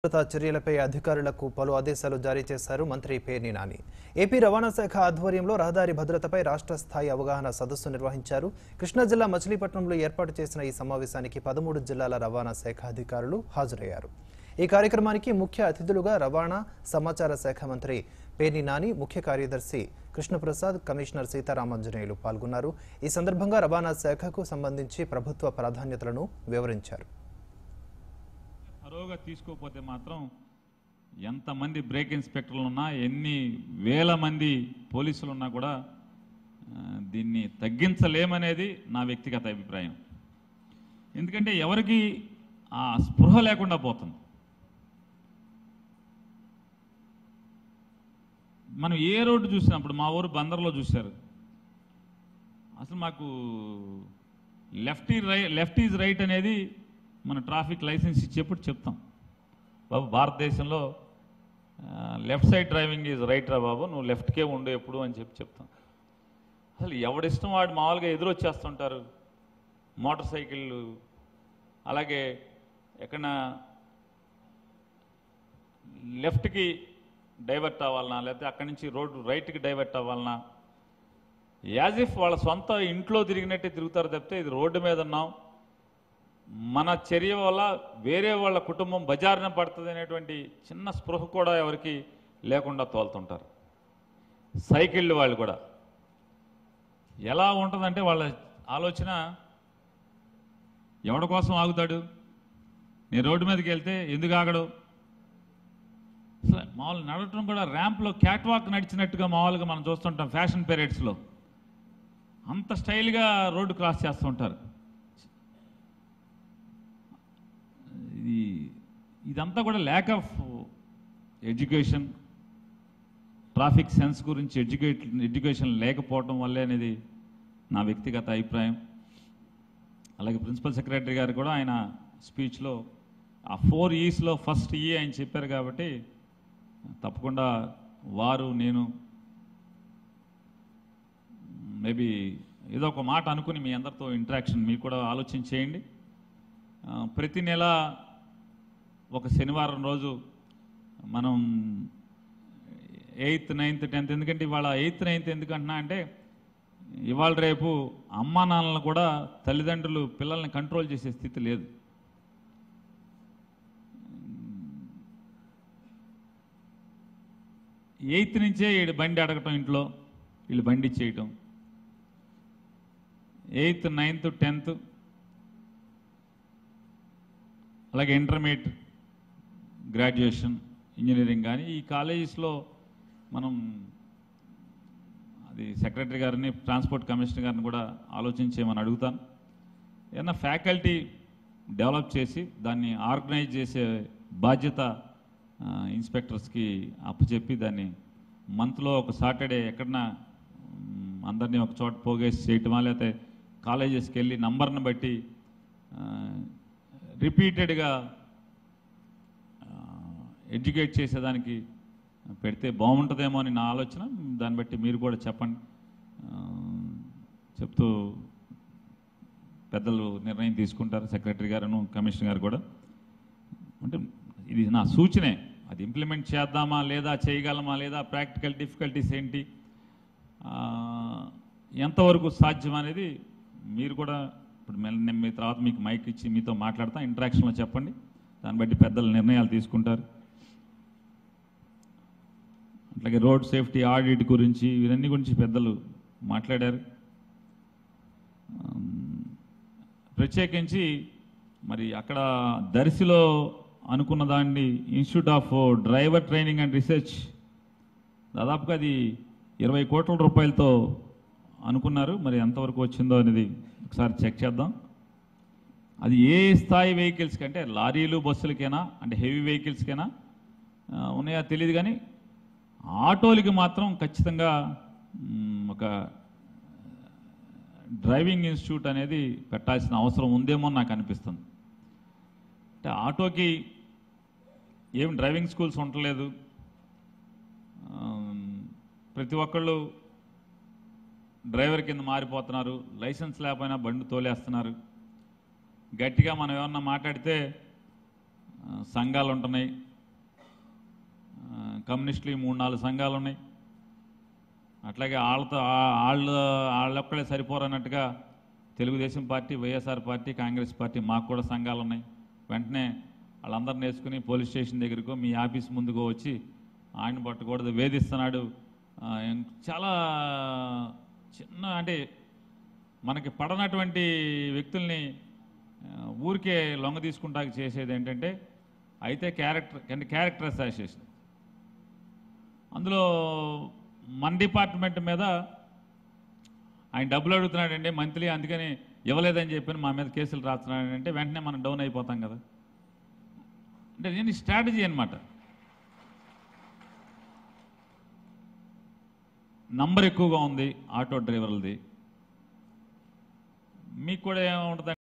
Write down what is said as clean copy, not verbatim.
చర్యలపై అధికారులకు పలు ఆదేశాలు జారీ చేశారు మంత్రి పేర్ని నాని. ఏపీ రవాణా శాఖ ఆధ్వర్యంలో రహదారి భద్రతపై రాష్ట్ర స్థాయి అవగాహన సదస్సు నిర్వహించారు. కృష్ణా జిల్లా మచిలీపట్నంలో ఏర్పాటు చేసిన ఈ సమావేశానికి 13 జిల్లాల రవాణా శాఖ అధికారులు హాజరయ్యారు. ఈ కార్యక్రమానికి ముఖ్య అతిథులుగా రవాణా సమాచార శాఖ మంత్రి పేర్ని నాని, ముఖ్య కార్యదర్శి కృష్ణప్రసాద్, కమిషనర్ సీతారామాంజనేయులు పాల్గొన్నారు. ఈ సందర్భంగా రవాణా శాఖకు సంబంధించి ప్రభుత్వ ప్రాధాన్యతలను వివరించారు. అరోగా తీసుకోకపోతే మాత్రం ఎంతమంది బ్రేక్ ఇన్స్పెక్టర్లు ఉన్నా, ఎన్ని వేల మంది పోలీసులు ఉన్నా కూడా దీన్ని తగ్గించలేమనేది నా వ్యక్తిగత అభిప్రాయం. ఎందుకంటే ఎవరికి ఆ స్పృహ లేకుండా పోతుంది. మనం ఏ రోడ్డు చూసినప్పుడు, మా ఊరు బందర్లో చూశారు, అసలు మాకు లెఫ్ట్ ఈజ్ రైట్ అనేది మన ట్రాఫిక్ లైసెన్స్ ఇచ్చేప్పుడు చెప్తాం. బాబు, భారతదేశంలో left side driving is right రా బాబు, నువ్వు లెఫ్ట్కే ఉండు ఎప్పుడు అని చెప్తాం. అసలు ఎవడిష్టం వాడు మామూలుగా ఎదురొచ్చేస్తుంటారు. మోటార్ సైకిళ్ళు, అలాగే ఎక్కడన్నా లెఫ్ట్కి డైవర్ట్ అవ్వాలన్నా, లేకపోతే అక్కడి నుంచి రోడ్డు రైట్కి డైవర్ట్ అవ్వాలన్నా, యాజ్ ఇఫ్ వాళ్ళ సొంత ఇంట్లో తిరిగినట్టే తిరుగుతారు తప్పితే ఇది రోడ్డు మీద ఉన్నాం, మన చర్య వల్ల వేరే వాళ్ళ కుటుంబం బజారున పడుతుంది అనేటువంటి చిన్న స్పృహ కూడా ఎవరికి లేకుండా తోలుతుంటారు. సైకిళ్ళు వాళ్ళు కూడా ఎలా ఉంటుందంటే వాళ్ళ ఆలోచన, ఎవడి కోసం ఆగుతాడు, నేను రోడ్డు మీదకి వెళ్తే ఎందుకు ఆగడు. మామూలు నడవటం కూడా ర్యాంప్లో క్యాట్ వాక్ నడిచినట్టుగా మామూలుగా మనం చూస్తుంటాం ఫ్యాషన్ పీరియడ్స్లో. అంత స్టైల్గా రోడ్డు క్రాస్ చేస్తుంటారు. ఇదంతా కూడా lack of education, traffic sense గురించి ఎడ్యుకేషన్ లేకపోవడం వల్లే అనేది నా వ్యక్తిగత అభిప్రాయం. అలాగే ప్రిన్సిపల్ సెక్రటరీ గారు కూడా ఆయన స్పీచ్లో ఆ 4 E's ఫస్ట్ ఈ ఆయన చెప్పారు. కాబట్టి తప్పకుండా వారు, నేను మేబీ ఏదో ఒక మాట అనుకుని మీ అందరితో ఇంటరాక్షన్ మీకు కూడా ఆలోచన చేయండి. ప్రతి నెల ఒక శనివారం రోజు మనం 8th, 9th, 10th, ఎందుకంటే ఇవాళ 8th, 9th ఎందుకంటున్నా అంటే ఇవాళ రేపు అమ్మా నాన్నలను కూడా తల్లిదండ్రులు పిల్లల్ని కంట్రోల్ చేసే స్థితి లేదు. ఎయిత్ నుంచే బండి అడగటం, ఇంట్లో వీళ్ళు బండి ఇచ్చేయటం. 8th, 9th, 10th, అలాగే ఇంటర్మీడియట్, గ్రాడ్యుయేషన్, ఇంజనీరింగ్ కానీ ఈ కాలేజెస్లో మనం అది సెక్రటరీ గారిని, ట్రాన్స్పోర్ట్ కమిషనర్ గారిని కూడా ఆలోచించేయమని అడుగుతాను. ఏదైనా ఫ్యాకల్టీ డెవలప్ చేసి దాన్ని ఆర్గనైజ్ చేసే బాధ్యత ఇన్స్పెక్టర్స్కి అప్పచెప్పి దాన్ని మంత్లో ఒక సాటర్డే ఎక్కడన్నా అందరినీ ఒక చోట పోగేసి చేయటమా, లేకపోతే కాలేజెస్కి వెళ్ళి నంబర్ని బట్టి రిపీటెడ్గా ఎడ్యుకేట్ చేసేదానికి పెడితే బాగుంటుందేమో అని నా ఆలోచన. దాన్ని బట్టి మీరు కూడా చెప్పండి. చెప్తూ పెద్దలు నిర్ణయం తీసుకుంటారు, సెక్రటరీ గారు, కమిషనర్ గారు కూడా. అంటే ఇది నా సూచనే. అది ఇంప్లిమెంట్ చేద్దామా లేదా, చేయగలమా లేదా, ప్రాక్టికల్ డిఫికల్టీస్ ఏంటి, ఎంతవరకు సాధ్యం అనేది మీరు కూడా ఇప్పుడు నేను మీ తర్వాత మీకు మైక్ ఇచ్చి మీతో మాట్లాడతా, ఇంటరాక్షన్లో చెప్పండి. దాన్ని బట్టి పెద్దలు నిర్ణయాలు తీసుకుంటారు. అట్లాగే రోడ్ సేఫ్టీ ఆడిట్ గురించి, ఇవన్నీ గురించి పెద్దలు మాట్లాడారు. ప్రత్యేకించి మరి అక్కడ దర్శిలో అనుకున్న దాన్ని institute of driver training and research దాదాపుగా అది 20 కోట్ల రూపాయలతో అనుకున్నారు. మరి ఎంతవరకు వచ్చిందో అనేది ఒకసారి చెక్ చేద్దాం. అది ఏ స్థాయి వెహికల్స్కి అంటే లారీలు, బస్సులకైనా, అంటే హెవీ వెహికల్స్కైనా ఉన్నాయో తెలియదు, కానీ ఆటోలకి మాత్రం ఖచ్చితంగా ఒక డ్రైవింగ్ ఇన్స్టిట్యూట్ అనేది పెట్టాల్సిన అవసరం ఉందేమో నాకు అనిపిస్తుంది. అంటే ఆటోకి ఏం డ్రైవింగ్ స్కూల్స్ ఉండలేదు. ప్రతి ఒక్కళ్ళు డ్రైవర్ కింద మారిపోతున్నారు. లైసెన్స్ లేకపోయినా బండి తోలేస్తున్నారు. గట్టిగా మనం ఏమన్నా మాట్లాడితే సంఘాలు ఉంటున్నాయి, కమ్యూనిస్టులు 3-4 సంఘాలు ఉన్నాయి. అట్లాగే వాళ్ళొక్కడే సరిపోరన్నట్టుగా Telugu Desam party, YSR party, Congress party మాకు కూడా సంఘాలు ఉన్నాయి. వెంటనే వాళ్ళందరిని వేసుకుని పోలీస్ స్టేషన్ దగ్గరకో మీ ఆఫీస్ ముందుకో వచ్చి ఆయన పట్టకూడదు, వేధిస్తున్నాడు. చాలా చిన్న అంటే మనకి పడనటువంటి వ్యక్తుల్ని ఊరికే లొంగ తీసుకుంటాకి చేసేది ఏంటంటే అయితే క్యారెక్టర్ అసాసినేషన్. అందులో మన డిపార్ట్మెంట్ మీద ఆయన డబ్బులు అడుగుతున్నాడండి మంత్లీ, అందుకని ఇవ్వలేదని చెప్పి మా మీద కేసులు రాస్తున్నాడంటే వెంటనే మనం డౌన్ అయిపోతాం కదా. అంటే దీని స్ట్రాటజీ అనమాట. నంబర్ ఎక్కువగా ఉంది ఆటో డ్రైవర్లది. మీకు కూడా ఏముంటుంది